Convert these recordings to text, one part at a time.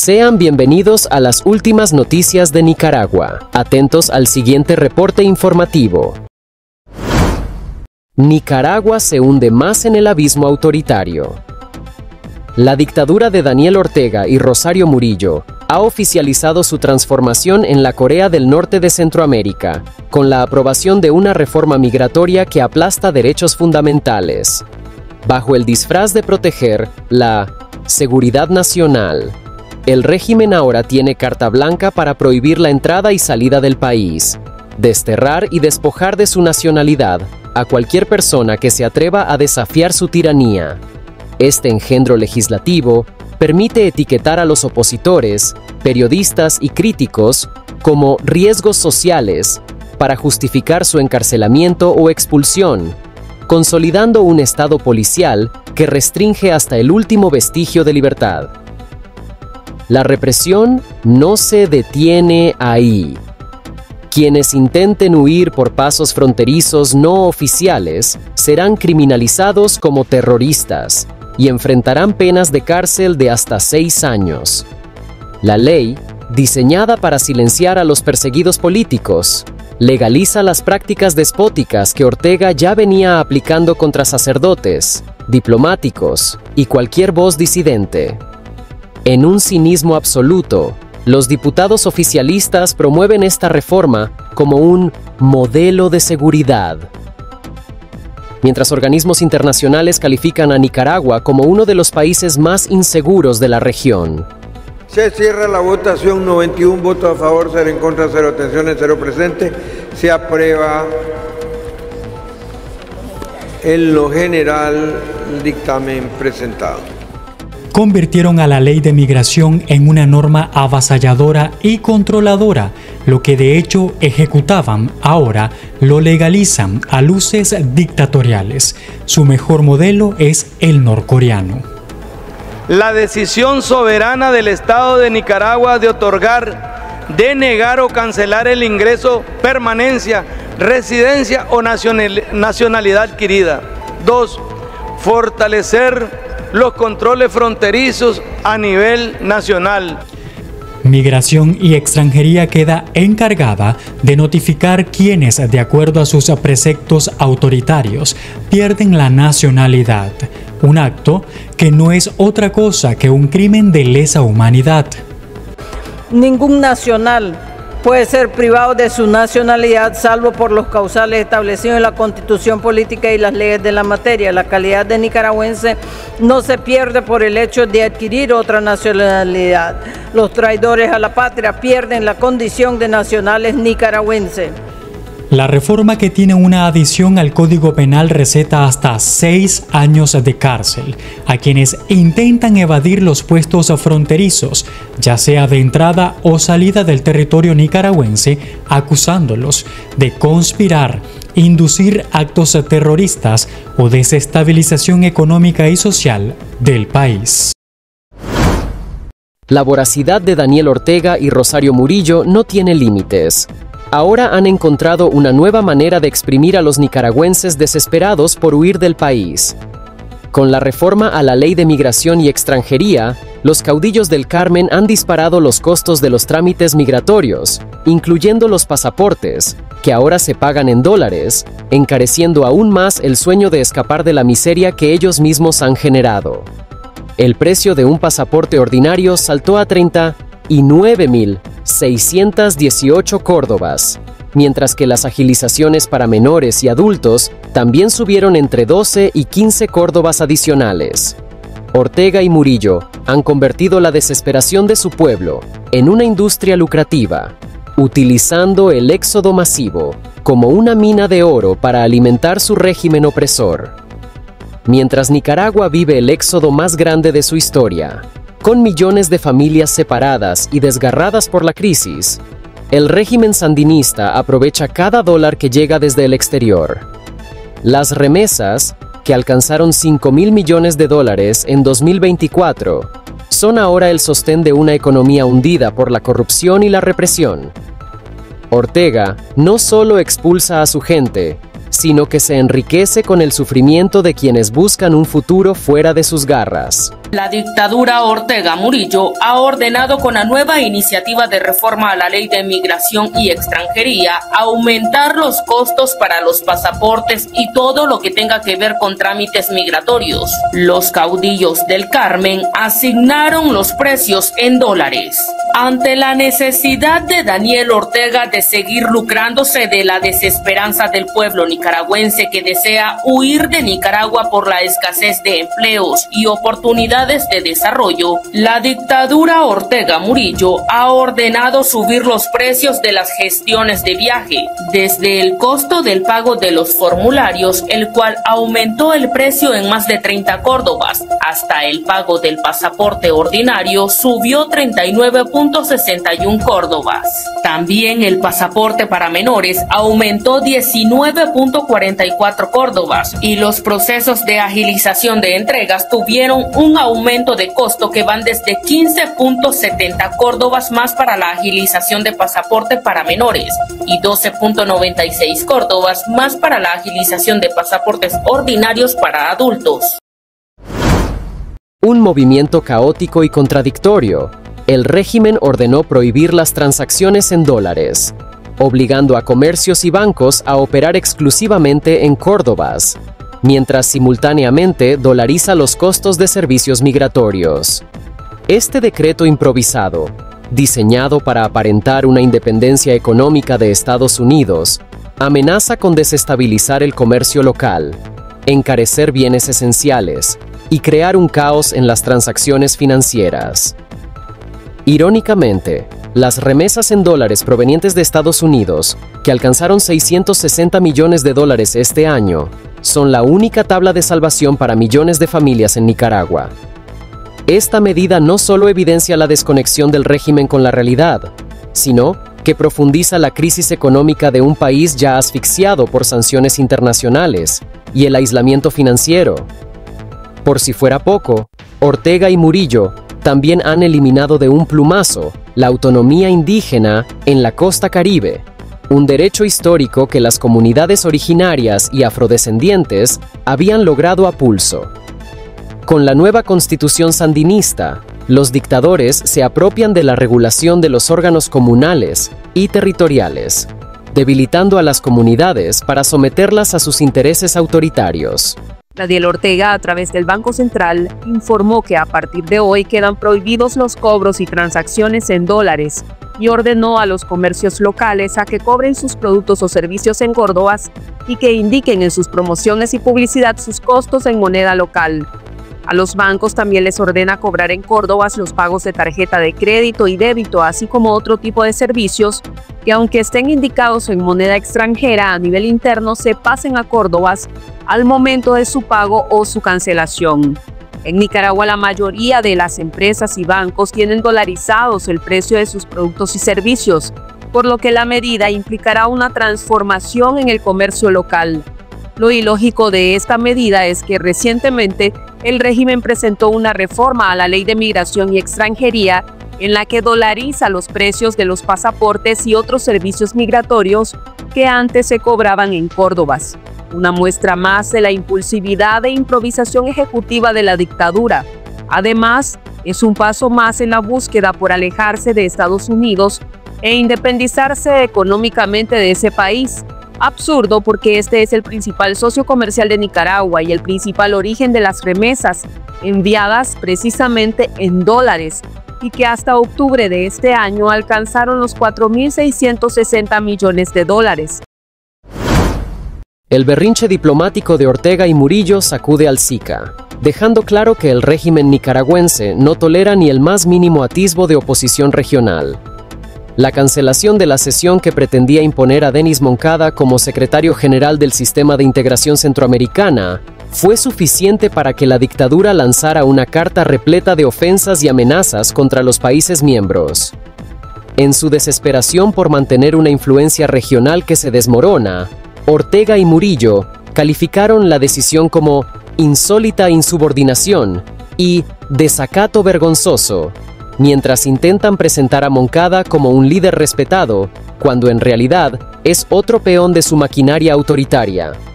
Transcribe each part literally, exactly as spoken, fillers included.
Sean bienvenidos a las últimas noticias de Nicaragua. Atentos al siguiente reporte informativo. Nicaragua se hunde más en el abismo autoritario. La dictadura de Daniel Ortega y Rosario Murillo ha oficializado su transformación en la Corea del Norte de Centroamérica, con la aprobación de una reforma migratoria que aplasta derechos fundamentales, bajo el disfraz de proteger la seguridad nacional. El régimen ahora tiene carta blanca para prohibir la entrada y salida del país, desterrar y despojar de su nacionalidad a cualquier persona que se atreva a desafiar su tiranía. Este engendro legislativo permite etiquetar a los opositores, periodistas y críticos como riesgos sociales para justificar su encarcelamiento o expulsión, consolidando un estado policial que restringe hasta el último vestigio de libertad. La represión no se detiene ahí. Quienes intenten huir por pasos fronterizos no oficiales serán criminalizados como terroristas y enfrentarán penas de cárcel de hasta seis años. La ley, diseñada para silenciar a los perseguidos políticos, legaliza las prácticas despóticas que Ortega ya venía aplicando contra sacerdotes, diplomáticos y cualquier voz disidente. En un cinismo absoluto, los diputados oficialistas promueven esta reforma como un modelo de seguridad, mientras organismos internacionales califican a Nicaragua como uno de los países más inseguros de la región. Se cierra la votación, noventa y un votos a favor, cero en contra, cero abstenciones, cero presente. Se aprueba en lo general el dictamen presentado. Convirtieron a la ley de migración en una norma avasalladora y controladora. Lo que de hecho ejecutaban, ahora lo legalizan a luces dictatoriales. Su mejor modelo es el norcoreano. La decisión soberana del Estado de Nicaragua de otorgar, denegar o cancelar el ingreso, permanencia, residencia o nacionalidad adquirida. Dos, fortalecer los controles fronterizos a nivel nacional. Migración y Extranjería queda encargada de notificar quienes, de acuerdo a sus preceptos autoritarios, pierden la nacionalidad, un acto que no es otra cosa que un crimen de lesa humanidad. Ningún nacional puede ser privado de su nacionalidad salvo por los causales establecidos en la Constitución Política y las leyes de la materia. La calidad de nicaragüense no se pierde por el hecho de adquirir otra nacionalidad. Los traidores a la patria pierden la condición de nacionales nicaragüenses. La reforma, que tiene una adición al Código Penal, receta hasta seis años de cárcel a quienes intentan evadir los puestos fronterizos, ya sea de entrada o salida del territorio nicaragüense, acusándolos de conspirar, inducir actos terroristas o desestabilización económica y social del país. La voracidad de Daniel Ortega y Rosario Murillo no tiene límites. Ahora han encontrado una nueva manera de exprimir a los nicaragüenses desesperados por huir del país. Con la reforma a la Ley de Migración y Extranjería, los caudillos del Carmen han disparado los costos de los trámites migratorios, incluyendo los pasaportes, que ahora se pagan en dólares, encareciendo aún más el sueño de escapar de la miseria que ellos mismos han generado. El precio de un pasaporte ordinario saltó a treinta y nueve mil seiscientas dieciocho córdobas, mientras que las agilizaciones para menores y adultos también subieron entre doce y quince córdobas adicionales. Ortega y Murillo han convertido la desesperación de su pueblo en una industria lucrativa, utilizando el éxodo masivo como una mina de oro para alimentar su régimen opresor. Mientras Nicaragua vive el éxodo más grande de su historia, con millones de familias separadas y desgarradas por la crisis, el régimen sandinista aprovecha cada dólar que llega desde el exterior. Las remesas, que alcanzaron cinco mil millones de dólares en dos mil veinticuatro, son ahora el sostén de una economía hundida por la corrupción y la represión. Ortega no solo expulsa a su gente, sino que se enriquece con el sufrimiento de quienes buscan un futuro fuera de sus garras. La dictadura Ortega Murillo ha ordenado con la nueva iniciativa de reforma a la Ley de Migración y Extranjería aumentar los costos para los pasaportes y todo lo que tenga que ver con trámites migratorios. Los caudillos del Carmen asignaron los precios en dólares. Ante la necesidad de Daniel Ortega de seguir lucrándose de la desesperanza del pueblo nicaragüense que desea huir de Nicaragua por la escasez de empleos y oportunidades de desarrollo, la dictadura Ortega Murillo ha ordenado subir los precios de las gestiones de viaje, desde el costo del pago de los formularios, el cual aumentó el precio en más de treinta córdobas, hasta el pago del pasaporte ordinario subió treinta y nueve punto sesenta y uno córdobas. También el pasaporte para menores aumentó diecinueve punto cuarenta y cuatro córdobas y los procesos de agilización de entregas tuvieron un aumento aumento de costo que van desde quince punto setenta córdobas más para la agilización de pasaporte para menores y doce punto noventa y seis córdobas más para la agilización de pasaportes ordinarios para adultos. Un movimiento caótico y contradictorio. El régimen ordenó prohibir las transacciones en dólares, obligando a comercios y bancos a operar exclusivamente en córdobas, mientras simultáneamente dolariza los costos de servicios migratorios. Este decreto improvisado, diseñado para aparentar una independencia económica de Estados Unidos, amenaza con desestabilizar el comercio local, encarecer bienes esenciales y crear un caos en las transacciones financieras. Irónicamente, las remesas en dólares provenientes de Estados Unidos, que alcanzaron seiscientos sesenta millones de dólares este año, son la única tabla de salvación para millones de familias en Nicaragua. Esta medida no solo evidencia la desconexión del régimen con la realidad, sino que profundiza la crisis económica de un país ya asfixiado por sanciones internacionales y el aislamiento financiero. Por si fuera poco, Ortega y Murillo también han eliminado de un plumazo la autonomía indígena en la costa Caribe, un derecho histórico que las comunidades originarias y afrodescendientes habían logrado a pulso. Con la nueva constitución sandinista, los dictadores se apropian de la regulación de los órganos comunales y territoriales, debilitando a las comunidades para someterlas a sus intereses autoritarios. Daniel Ortega, a través del Banco Central, informó que a partir de hoy quedan prohibidos los cobros y transacciones en dólares y ordenó a los comercios locales a que cobren sus productos o servicios en córdobas y que indiquen en sus promociones y publicidad sus costos en moneda local. A los bancos también les ordena cobrar en córdobas los pagos de tarjeta de crédito y débito, así como otro tipo de servicios que, aunque estén indicados en moneda extranjera a nivel interno, se pasen a córdobas al momento de su pago o su cancelación. En Nicaragua, la mayoría de las empresas y bancos tienen dolarizados el precio de sus productos y servicios, por lo que la medida implicará una transformación en el comercio local. Lo ilógico de esta medida es que recientemente el régimen presentó una reforma a la Ley de Migración y Extranjería en la que dolariza los precios de los pasaportes y otros servicios migratorios que antes se cobraban en córdobas. Una muestra más de la impulsividad e improvisación ejecutiva de la dictadura. Además, es un paso más en la búsqueda por alejarse de Estados Unidos e independizarse económicamente de ese país. Absurdo porque este es el principal socio comercial de Nicaragua y el principal origen de las remesas, enviadas precisamente en dólares, y que hasta octubre de este año alcanzaron los cuatro mil seiscientos sesenta millones de dólares. El berrinche diplomático de Ortega y Murillo sacude al SICA, dejando claro que el régimen nicaragüense no tolera ni el más mínimo atisbo de oposición regional. La cancelación de la sesión que pretendía imponer a Denis Moncada como secretario general del Sistema de Integración Centroamericana fue suficiente para que la dictadura lanzara una carta repleta de ofensas y amenazas contra los países miembros. En su desesperación por mantener una influencia regional que se desmorona, Ortega y Murillo calificaron la decisión como insólita insubordinación y desacato vergonzoso, mientras intentan presentar a Moncada como un líder respetado, cuando en realidad es otro peón de su maquinaria autoritaria.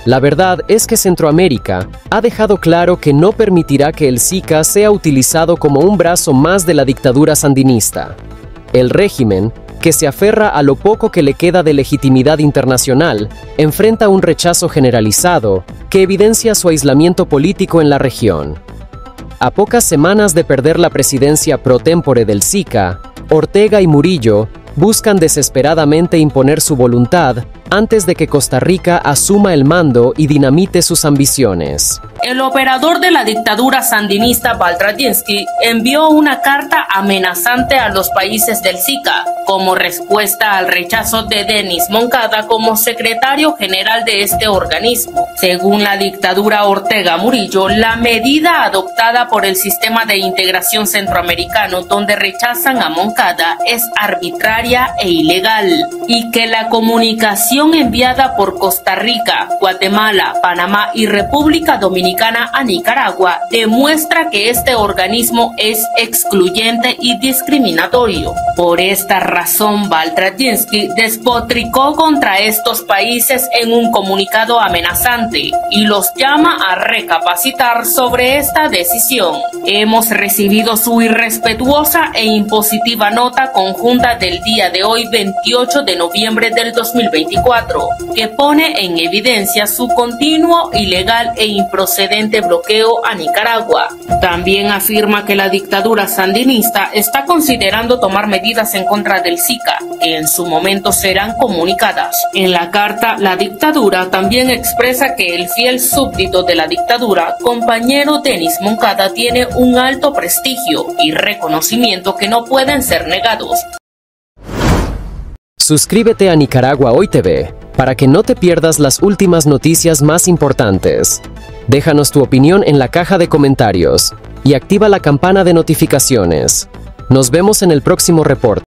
La verdad es que Centroamérica ha dejado claro que no permitirá que el SICA sea utilizado como un brazo más de la dictadura sandinista. El régimen, que se aferra a lo poco que le queda de legitimidad internacional, enfrenta un rechazo generalizado que evidencia su aislamiento político en la región. A pocas semanas de perder la presidencia pro tempore del SICA, Ortega y Murillo buscan desesperadamente imponer su voluntad antes de que Costa Rica asuma el mando y dinamite sus ambiciones. El operador de la dictadura sandinista Baltrajinsky envió una carta amenazante a los países del SICA como respuesta al rechazo de Denis Moncada como secretario general de este organismo. Según la dictadura Ortega Murillo, la medida adoptada por el sistema de integración centroamericano donde rechazan a Moncada es arbitraria e ilegal y que la comunicación enviada por Costa Rica, Guatemala, Panamá y República Dominicana a Nicaragua demuestra que este organismo es excluyente y discriminatorio. Por esta razón, Baltrajinsky despotricó contra estos países en un comunicado amenazante y los llama a recapacitar sobre esta decisión. Hemos recibido su irrespetuosa e impositiva nota conjunta del día de hoy, veintiocho de noviembre del dos mil veinticuatro, que pone en evidencia su continuo, ilegal e improcedente bloqueo a Nicaragua. También afirma que la dictadura sandinista está considerando tomar medidas en contra del SICA, que en su momento serán comunicadas. En la carta, la dictadura también expresa que el fiel súbdito de la dictadura, compañero Denis Moncada, tiene un alto prestigio y reconocimiento que no pueden ser negados. Suscríbete a Nicaragua Hoy T V para que no te pierdas las últimas noticias más importantes. Déjanos tu opinión en la caja de comentarios y activa la campana de notificaciones. Nos vemos en el próximo reporte.